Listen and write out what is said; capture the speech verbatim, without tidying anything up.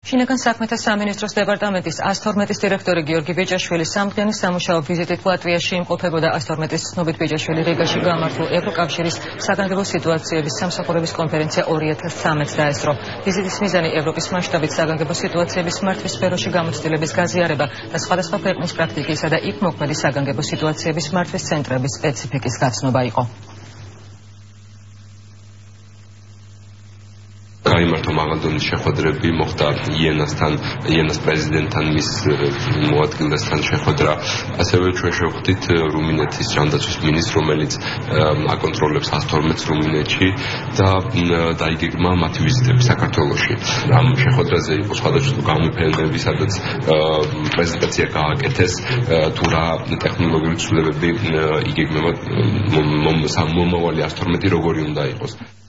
შინაგან საქმეთა სამინისტროს დეპარტამენტის ას თორმეტის დირექტორი გიორგი ბეჭაშვილი სამდღიანი სამუშაო ვიზიტით ლატვიაში იმყოფებოდა. ას თორმეტის ცნობით ბეჭაშვილი რიგაში გამართულ ევროკავშირის საგანგებო სიტუაციების სამსახურების კონფერენცია ორი ათას ცხრამეტს დაესწრო. ვიზიტის მიზანი ევროპის მასშტაბით საგანგებო სიტუაციების მართვის სფეროში გამოცდილების გაზიარება და სხვადასხვა ქვეყნის პრაქტიკისა და იქ მოქმედი საგანგებო სიტუაციების მართვის ცენტრების სპეციფიკის გაცნობა იყო. გაიმართა მაღალდონის შეხვედრები, მოხდა იენასთან, იენას პრეზიდენტთან, მის მოადგილესთან შეხვედრა. ასევე ჩვენ შევხვდით რუმინეთის ჯანდაცვის მინისტრს, რომელიც აკონტროლებს ას თორმეტს რუმინეთში და დაიგეგმა მათი ვიზიტები საქართველოში. ამ შეხვედრაზე იყო სხვადასხვა გამოფენები, სადაც პრეზენტაცია გააკეთეს, თუ რა ტექნოლოგიური ცვლილებები იგეგმება მომავალი ას თორმეტი როგორი უნდა იყოს.